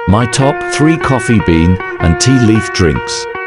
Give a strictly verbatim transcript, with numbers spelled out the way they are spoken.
My top three coffee bean and tea leaf drinks.